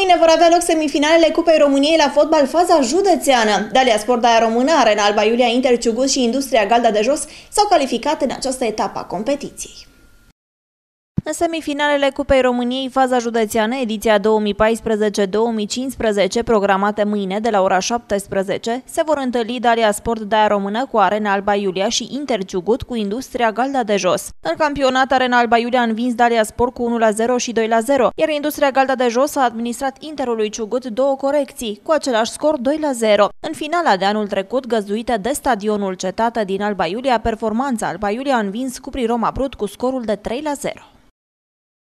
Mâine vor avea loc semifinalele Cupei României la fotbal faza județeană. Dalia Sport Daia Română, Arena Alba Iulia, Inter Ciugut și Industria Galda de Jos s-au calificat în această etapă a competiției. În semifinalele Cupei României, faza județeană, ediția 2014-2015, programate mâine de la ora 17, se vor întâlni Dalia Sport Daia Română cu Arena Alba Iulia și Inter Ciugut cu Industria Galda de Jos. În campionat, Arena Alba Iulia a învins Dalia Sport cu 1-0 și 2-0, iar Industria Galda de Jos a administrat Interului Ciugut 2 corecții, cu același scor 2-0. În finala de anul trecut, găzduită de stadionul Cetate din Alba Iulia, Performanța Alba Iulia a învins Cuprii Roma Brut cu scorul de 3-0.